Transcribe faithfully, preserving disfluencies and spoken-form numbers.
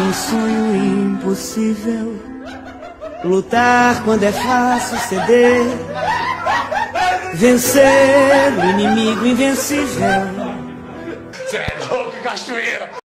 um sonho impossível. Lutar quando é fácil ceder. Vencer o inimigo invencível. Cê é louco, cachoeira!